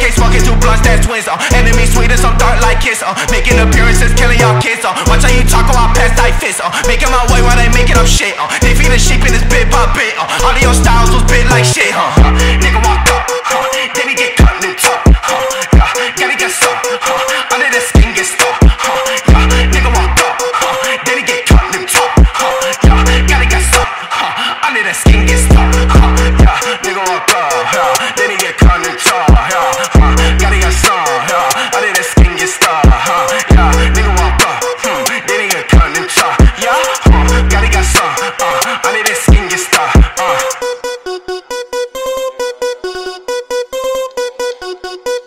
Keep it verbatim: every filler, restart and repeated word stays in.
case, fucking two blunts, that's twins, uh. Enemy sweet and some dark like kiss, uh. Making appearances, killing y'all kids, uh. Watch how you talk about past tight fists, uh. Making my way while they making up shit, uh. They feeding sheep in this bit by bit, uh. All of your styles was bit like shit, huh? Uh. Nigga walk up, huh? Then he get cut and top, huh? Yeah, gotta get some, huh? Under the skin get stuck, huh? Yeah, nigga walk up, huh? Then he get cut and top, huh? Yeah, gotta get some, huh? Under the skin get stuck, huh? Yeah, nigga walk up, yeah. Then he get cut and top, yeah, huh? Gotta get some, yeah. Under the skin get stuck, huh? Yeah, nigga walk up, hmm. Then he get cut and top, yeah, huh? Gotta get some, uh. Under the skin get stuck, uh.